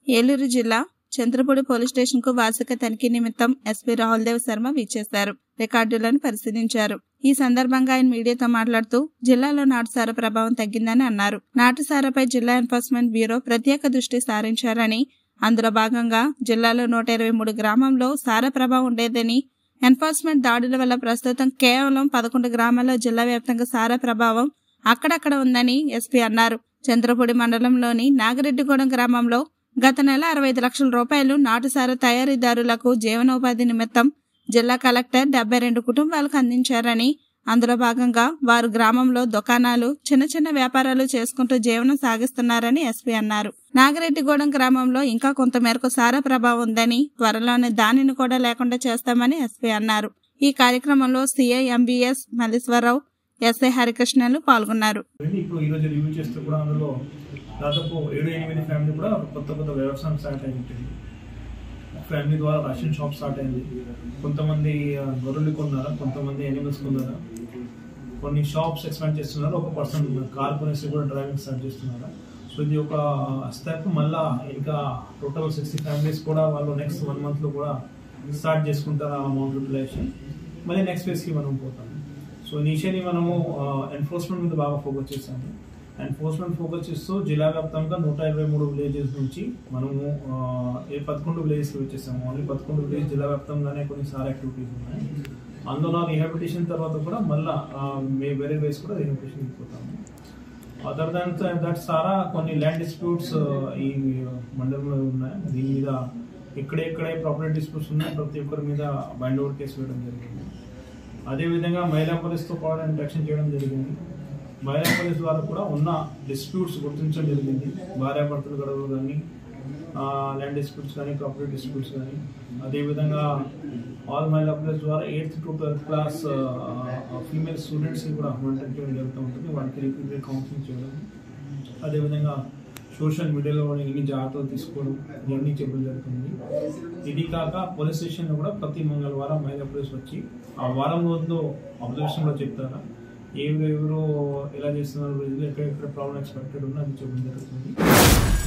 ఏలూరు జిల్లా Chandrapudi police station కు వార్షిక తనిఖీ నిమిత్తం ఎస్పీ రాహుల్దేవ్ శర్మ విచ్చేశారు. రికార్డులను పరిశీలించారు. ఈ సందర్భంగా ఆయన మీడియాతో మాట్లాడుతూ జిల్లాలో నాటుసారా ప్రభావం తగ్గిందని అన్నారు. నాటుసారాపై జిల్లా ఎన్ఫోర్స్మెంట్ బ్యూరో ప్రత్యేక దృష్టి సారించారని, అందులో భాగంగా జిల్లాలో 123 గ్రామంలో సారా ప్రభావం ఉండేదని, ఎన్ఫోర్స్మెంట్ దాడుల వల్ల ప్రస్తుతం కేవలం 11 గ్రామాల్లో జిల్లా వ్యాప్తంగా సారా ప్రభావం అక్కడక్కడ ఉందని ఎస్పీ అన్నారు. చంద్రపూడి మండలంలోని నాగిరెడ్డిగూడెం గ్రామంలో గత నెల 65 లక్షల రూపాయలు నాటుసారా తయారీదారులకు జీవనోపాధి నిమిత్తం జిల్లా కలెక్టర్ 72 కుటుంబాలకు అందించారని, అందులో భాగంగా వారు గ్రామంలో దుకాణాలు, చిన్న చిన్న వ్యాపారాలు చేసుకుంటూ జీవనం సాగిస్తున్నారని ఎస్పీ అన్నారు. నాగిరెడ్డిగూడెం గ్రామంలో ఇంకా కొంతమేరకు సారా ప్రభావం ఉందని, త్వరలోనే దానిని కూడా లేకుండా చేస్తామని ఎస్పీ అన్నారు. ఈ కార్యక్రమంలో సిఐ ఎంబీఎస్ మల్లీశ్వరరావు, ఎస్ఐ హరికృష్ణలు పాల్గొన్నారు. దాదాపు 7-8 ఫ్యామిలీ కూడా కొత్త వ్యవసాయం స్టార్ట్ అయింది. ఫ్యామిలీ ద్వారా రేషన్ షాప్ స్టార్ట్ అయింది. కొంతమంది గొర్రెలు కొన్నారా, కొంతమంది ఎనిమల్స్ కొన్నారా, కొన్ని షాప్స్ ఎక్స్పాండ్ చేస్తున్నారు. ఒక పర్సన్ కార్ కొనేసి కూడా డ్రైవింగ్ స్టార్ట్ చేస్తున్నారా. సో ఇది ఒక స్టెప్. మళ్ళా ఇంకా టోటల్ 60 ఫ్యామిలీస్ కూడా వాళ్ళు నెక్స్ట్ 1 monthలో కూడా స్టార్ట్ చేసుకుంటారు ఆ అమౌంట్ యూటిలైజేషన్. మళ్ళీ నెక్స్ట్ ఫేజ్కి మనం పోతాము. సో ఇనిషియలీ మనము ఎన్ఫోర్స్మెంట్ మీద బాగా ఫోకస్ చేసాము. ఎన్ఫోర్స్మెంట్ ఫోకస్ చేస్తూ జిల్లా వ్యాప్తంగా 123 విలేజెస్ నుంచి మనము 11 విలేజెస్కి వచ్చేసాము. ఓన్లీ 11 విలేజ్ జిల్లా వ్యాప్తంగానే కొన్ని సార్ యాక్టివిటీస్ ఉన్నాయి. అందులో రిహాబిలిటేషన్ తర్వాత కూడా మళ్ళీ వేరే వేస్ కూడా రిహాబిలిటేషన్ అయిపోతాము. అదర్ దాన్ దట్ సారా కొన్ని ల్యాండ్ డిస్ప్యూట్స్ ఈ మండలంలో ఉన్నాయి. దీని మీద ఎక్కడెక్కడే ప్రాపర్టీ డిస్ప్యూట్స్ ఉన్నాయి, ప్రతి ఒక్కరి మీద బైండ్ ఓవర్ కేసు వేయడం జరిగింది. అదేవిధంగా మహిళా పోలీస్తో కూడా ఇంట్రాక్షన్ చేయడం జరిగింది. మహిళా పోలీస్ ద్వారా కూడా ఉన్న డిస్ప్యూట్స్ గుర్తించడం జరిగింది. భార్యాభర్తల గొడవలు కానీ, ల్యాండ్ డిస్ప్యూట్స్ కానీ, ప్రాపర్టీ డిస్ప్యూట్స్ కానీ. అదేవిధంగా ఆల్ మహిళా పోలీస్ ద్వారా 8th to 12th class female స్టూడెంట్స్కి కూడా మానిటరింగ్ చేయడం జరుగుతూ ఉంటుంది. వాళ్ళకి రిపీటెడ్ కౌన్సిలింగ్ చేయడం, అదేవిధంగా సోషల్ మీడియాలో ఎన్ని జాగ్రత్తలు తీసుకోవడం, ఇవన్నీ చెప్పడం జరుగుతుంది. ఇది కాక పోలీస్ స్టేషన్లో కూడా ప్రతి మంగళవారం మహిళా పోలీస్ వచ్చి ఆ వారం రోజుల్లో అబ్జర్వేషన్లో చెప్తారా, ఎవరు ఎలా చేస్తున్నారు, ఎక్కడెక్కడ ప్రాబ్లం ఎక్స్పెక్టెడ్ ఉన్నా అది చెప్పడం జరుగుతుంది.